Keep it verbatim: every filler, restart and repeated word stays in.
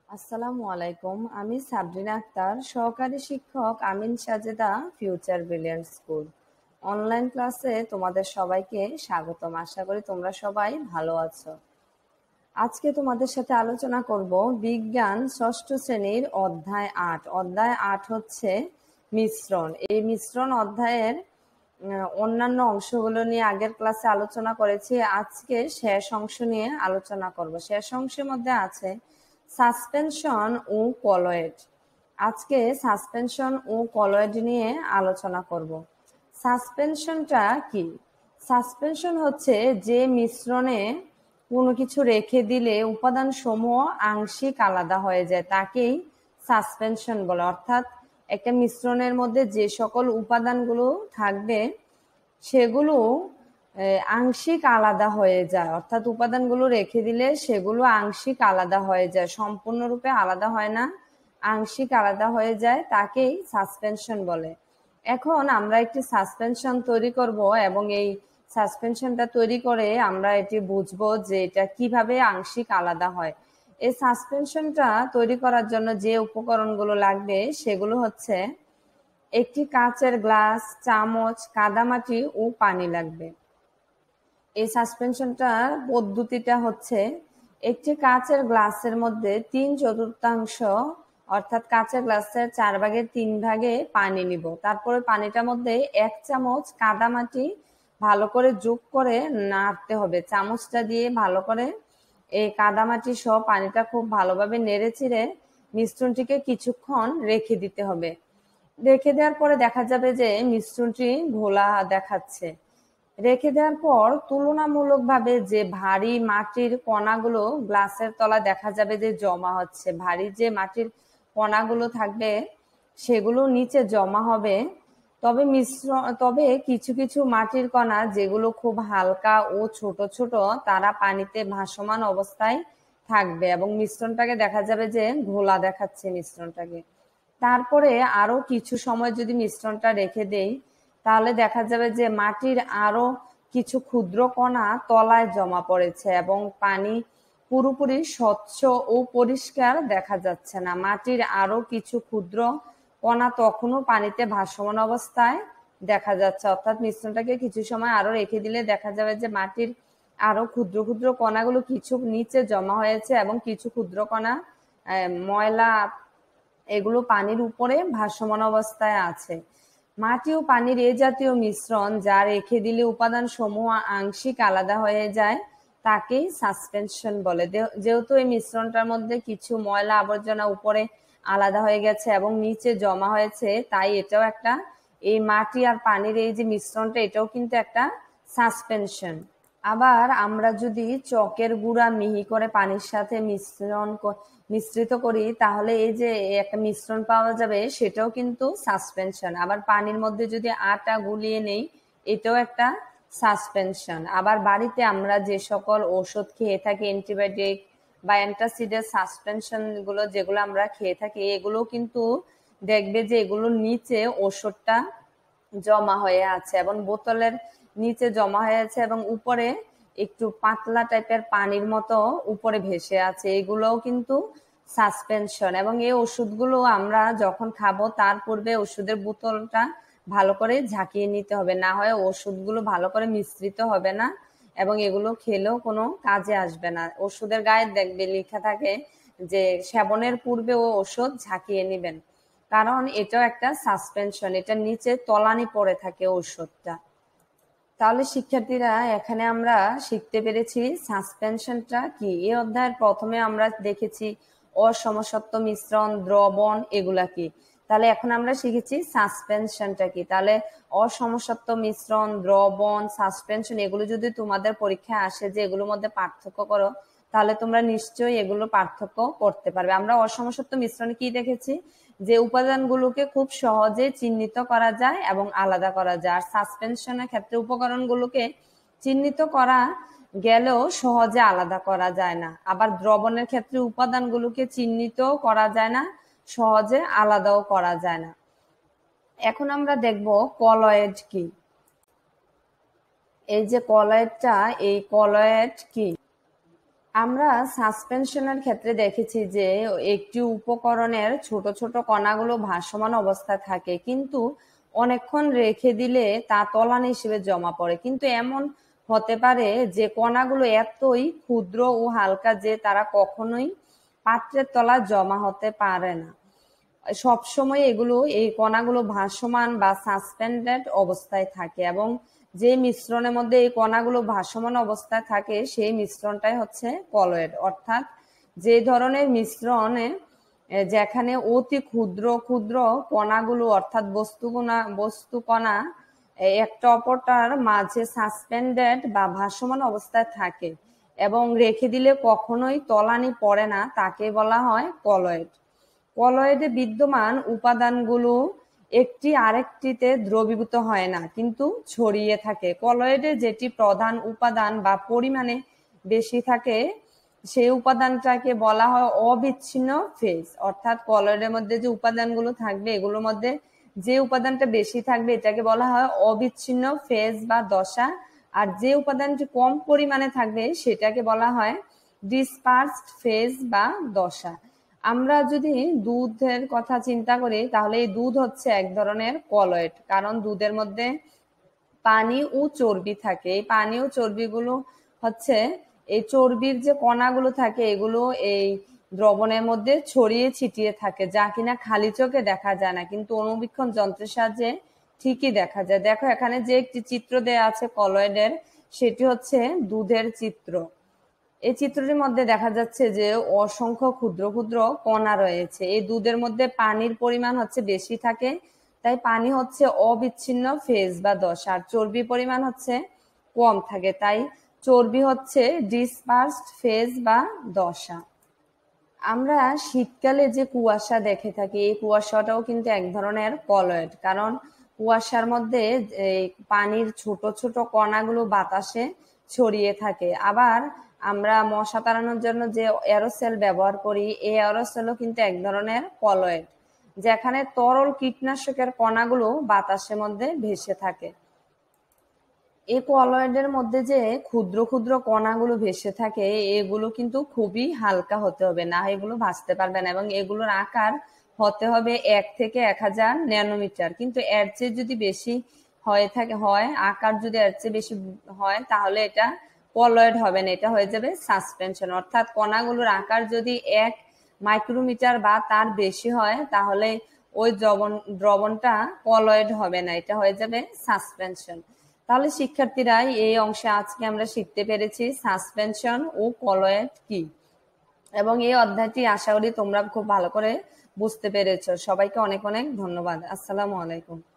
আসসালামু আলাইকুম। আমি সাবরিনা আক্তার, সহকারী শিক্ষক Amin Sajeda future brilliant school. Online ক্লাসে তোমাদের সবাইকে স্বাগতম। আশা করি তোমরা সবাই ভালো আছো। আজকে তোমাদের সাথে আলোচনা করব বিজ্ঞান ষষ্ঠ শ্রেণীর অধ্যায় আট। অধ্যায় আট হচ্ছে মিশ্রণ। এই মিশ্রণ অধ্যায়ের আহ, অন্যান্য অংশগুলো নিয়ে আগের ক্লাসে আলোচনা করেছি। আজকে শেষ অংশ নিয়ে আলোচনা করব। শেষ অংশের মধ্যে আছে সাসপেনশন ও কলয়েড। আজকে সাসপেনশন ও কলয়েড নিয়ে আলোচনা করব। সাসপেনশনটা কি? সাসপেনশন হচ্ছে যে মিশ্রণে কোনো কিছু রেখে দিলে উপাদান সমূহ আংশিক আলাদা হয়ে যায়, তাকেই সাসপেনশন বলে। অর্থাৎ একটা মিশ্রণের মধ্যে যে সকল উপাদানগুলো থাকবে সেগুলো আংশিক আলাদা হয়ে যায়। অর্থাৎ উপাদানগুলো রেখে দিলে সেগুলো আংশিক আলাদা হয়ে যায়, সম্পূর্ণরূপে আলাদা হয় না, আংশিক আলাদা হয়ে যায়, তাকেই সাসপেনশন বলে। এখন আমরা একটি সাসপেনশন তৈরি করব এবং এই সাসপেনশনটা তৈরি করে আমরা এটি বুঝবো যে এটা কিভাবে আংশিক আলাদা হয়। এই সাসপেনশনটা তৈরি করার জন্য যে উপকরণগুলো লাগবে সেগুলো হচ্ছে একটি কাচের গ্লাস, চামচ, কাদামাটি ও পানি লাগবে। এই সাসপেনশনটার পদ্ধতিটা হচ্ছে একটি কাচের গ্লাসের মধ্যে তিন চতুর্থাংশ অর্থাৎ কাচের গ্লাসের চার ভাগের তিন ভাগে পানি নিব। তারপরে পানিটার মধ্যে এক চামচ কাদামাটি ভালো করে যোগ করে নাড়তে হবে। চামচটা দিয়ে ভালো করে এই কাদামাটি সহ পানিটা খুব ভালোভাবে নেড়ে চিড়ে মিশ্রণটিকে কিছুক্ষণ রেখে দিতে হবে। রেখে দেওয়ার পরে দেখা যাবে যে মিশ্রণটি ঘোলা দেখাচ্ছে। রেখে দেওয়ার পর তুলনামূলকভাবে যে ভারী মাটির কণাগুলো গ্লাসের তলা দেখা যাবে যে জমা হচ্ছে, ভারী যে মাটির কণাগুলো থাকবে সেগুলো নিচে জমা হবে। তবে মিশ্র তবে কিছু কিছু মাটির কণা যেগুলো খুব হালকা ও ছোট ছোট তারা পানিতে ভাসমান অবস্থায় থাকবে এবং মিশ্রণটাকে দেখা যাবে যে ঘোলা দেখাচ্ছে মিশ্রণটাকে। তারপরে আরো কিছু সময় যদি মিশ্রণটা রেখে দেই তাহলে দেখা যাবে যে মাটির আরো কিছু ক্ষুদ্র কণা তলায় জমা পড়েছে এবং পানি পুরোপুরি স্বচ্ছ ও পরিষ্কার দেখা যাচ্ছে না। মাটির আরো কিছু ক্ষুদ্র কণা তখনও পানিতে ভাসমান অবস্থায় দেখা যাচ্ছে। অর্থাৎ মিশ্রণটাকে কিছু সময় আরো রেখে দিলে দেখা যাবে যে মাটির আরো ক্ষুদ্র ক্ষুদ্র কণাগুলো কিছু নিচে জমা হয়েছে এবং কিছু ক্ষুদ্র কণা ময়লা এগুলো পানির উপরে ভাসমান অবস্থায় আছে। মাটি ও পানির এ জাতীয় মিশ্রণ যা রেখে দিলে উপাদান সমূহ আংশিক আলাদা হয়ে যায় তাকেই সাসপেনশন বলে। যেহেতু এই মিশ্রণটার মধ্যে কিছু ময়লা আবর্জনা উপরে আলাদা হয়ে গেছে এবং নিচে জমা হয়েছে, তাই এটাও একটা, এই মাটি আর পানির এই যে মিশ্রণটা এটাও কিন্তু একটা সাসপেনশন। আবার আমরা যদি চকের গুঁড়া মিহি করে পানির সাথে মিশ্রণ মিশ্রিত করি তাহলে এই যে একটা মিশ্রণ পাওয়া যাবে সেটাও কিন্তু সাসপেনশন। আবার পানির মধ্যে যদি আটা গুলিয়ে নেই এটাও একটা সাসপেনশন। আবার বাড়িতে আমরা যে সকল ঔষধ খেয়ে থাকি, অ্যান্টিবায়োটিক বা অ্যান্টাসিডের সাসপেনশন গুলো যেগুলো আমরা খেয়ে থাকি, এগুলো কিন্তু দেখবে যে এগুলোর নিচে ওষুধটা জমা হয়ে আছে এবং বোতলের নিচে জমা হয়ে আছে এবং উপরে একটু পাতলা টাইপের পানির মতো উপরে ভেসে আছে, এগুলোও কিন্তু সাসপেনশন। এবং এই ওষুধগুলো আমরা যখন খাবো তার পূর্বে ওষুধের বোতলটা ভালো করে ঝাঁকিয়ে নিতে হবে, না হয় ওষুধগুলো ভালো করে মিশ্রিত হবে না এবং এগুলো খেলেও কোনো কাজে আসবে না। ওষুধের গায়ে দেখবে লেখা থাকে যে সেবনের পূর্বে ও ওষুধ ঝাঁকিয়ে নিবেন, কারণ এটাও একটা সাসপেনশন, এটার নিচে তলানি পড়ে থাকে ওষুধটা। তাহলে শিক্ষার্থীরা এখানে আমরা শিখতে পেরেছি সাসপেনশনটা কি। এই অধ্যায়ের প্রথমে আমরা দেখেছি অসমসত্ব মিশ্রণ, দ্রবণ, এগুলা কি। তাহলে এখন আমরা শিখেছি সাসপেনশনটা কি। তাহলে অসমসত্ব মিশ্রণ, দ্রবণ, সাসপেনশন এগুলো যদি তোমাদের পরীক্ষায় আসে যে এগুলোর মধ্যে পার্থক্য করো তাহলে তোমরা নিশ্চয়ই এগুলো পার্থক্য করতে পারবে। আমরা অসমসত্ব মিশ্রণে কি দেখেছি যে উপাদানগুলোকে খুব সহজে চিহ্নিত করা যায় এবং আলাদা করা যায়, আর সাসপেনশনের ক্ষেত্রে উপকরণগুলোকে চিহ্নিত করা গেলেও সহজে আলাদা করা যায় না। আবার দ্রবণের ক্ষেত্রে উপাদানগুলোকে চিহ্নিত করা যায় না, সহজে আলাদাও করা যায় না। এখন আমরা দেখব কলয়েড কি। এই যে কলয়েডটা, এই কলয়েড কি? আমরা সাসপেনশনের ক্ষেত্রে দেখেছি যে একটি উপকরণের ছোট ছোট কণাগুলো ভাসমান অবস্থায় থাকে, কিন্তু অনেকক্ষণ রেখে দিলে তা তলানি হিসেবে জমা পড়ে। কিন্তু এমন হতে পারে যে কণাগুলো এতই ক্ষুদ্র ও হালকা যে তারা কখনোই পাত্রের তলায় জমা হতে পারে না। সবসময় এগুলো এই কণাগুলো ভাসমান বা সাসপেন্ডেড অবস্থায় থাকে, এবং যে মিশ্রণের মধ্যে এই কণাগুলো ভাসমান অবস্থায় থাকে সেই মিশ্রণটাই হচ্ছে কলয়েড। অর্থাৎ যে ধরনের মিশ্রণে যেখানে অতি ক্ষুদ্র ক্ষুদ্র কণাগুলো অর্থাৎ বস্তুকণা বস্তু কণা একটা অপরটার মাঝে সাসপেন্ডেড বা ভাসমান অবস্থায় থাকে এবং রেখে দিলে কখনোই তলানি পড়ে না, তাকে বলা হয় কলয়েড। কলয়েডে বিদ্যমান উপাদানগুলো একটি আরেকটিতে দ্রবীভূত হয় না, কিন্তু ছড়িয়ে থাকে। কলয়েডে যেটি প্রধান উপাদান বা পরিমাণে বেশি থাকে সেই উপাদানটাকে বলা হয় অবিচ্ছিন্ন ফেজ। অর্থাৎ কলয়েডের মধ্যে যে উপাদানগুলো থাকবে এগুলোর মধ্যে যে উপাদানটা বেশি থাকবে এটাকে বলা হয় অবিচ্ছিন্ন ফেজ বা দশা, আর যে উপাদানটি কম পরিমাণে থাকবে সেটাকে বলা হয় ডিসপার্সড ফেজ বা দশা। আমরা যদি দুধের কথা চিন্তা করি তাহলে এই দুধ হচ্ছে এক ধরনের কলয়েড, কারণ দুধের মধ্যে পানি ও চর্বি থাকে। এই পানি ও চর্বিগুলো হচ্ছে এই চর্বির যে কণাগুলো থাকে এগুলো এই দ্রবণের মধ্যে ছড়িয়ে ছিটিয়ে থাকে, যা কিনা খালি চোখে দেখা যায় না, কিন্তু অণুবীক্ষণ যন্ত্রের সাহায্যে ঠিকই দেখা যায়। দেখো এখানে যে একটি চিত্র দেয়া আছে কলয়েডের, সেটি হচ্ছে দুধের চিত্র। এই চিত্রটির মধ্যে দেখা যাচ্ছে যে অসংখ্য ক্ষুদ্র ক্ষুদ্র কণা রয়েছে। এই দুধের মধ্যে পানির পরিমাণ হচ্ছে বেশি থাকে, তাই পানি হচ্ছে অবিচ্ছিন্ন ফেজ বা দশা, আর চর্বি পরিমাণ হচ্ছে কম থাকে, তাই চর্বি হচ্ছে ডিসপার্সড ফেজ বা দশা। আমরা শীতকালে যে কুয়াশা দেখে থাকি এই কুয়াশাটাও কিন্তু এক ধরনের কলয়েড, কারণ কুয়াশার মধ্যে এই পানির ছোট ছোট কণাগুলো বাতাসে ছড়িয়ে থাকে। আবার আমরা মশা তাড়ানোর জন্য যে এরোসেল ব্যবহার করি এই এরোসেলও কিন্তু এক ধরনের কলয়েড, যেখানে তরল কীটনাশকের কণাগুলো বাতাসের মধ্যে ভেসে থাকে। এই কলয়েডের মধ্যে যে ক্ষুদ্র ক্ষুদ্র কণাগুলো ভেসে থাকে এগুলো কিন্তু খুবই হালকা হতে হবে, না এগুলো ভাসতে পারবে না, এবং এগুলোর আকার হতে হবে এক থেকে এক হাজার ন্যানোমিটার। কিন্তু এর চেয়ে যদি বেশি হয়ে থাকে হয় আকার যদি এর চেয়ে বেশি হয় তাহলে এটা কলয়েড হবে না, এটা হয়ে যাবে সাসপেনশন। অর্থাৎ কণাগুলোর আকার যদি এক মাইক্রোমিটার বা তার বেশি হয় তাহলে ওই দ্রবণ দ্রবণটা কলয়েড হবে না, এটা হয়ে যাবে সাসপেনশন। তাহলে শিক্ষার্থীরা এই অংশে আজকে আমরা শিখতে পেরেছি সাসপেনশন ও কলয়েড কি, এবং এই অধ্যায়টি আশা করি তোমরা খুব ভালো করে বুঝতে পেরেছো। সবাইকে অনেক অনেক ধন্যবাদ। আসসালামু আলাইকুম।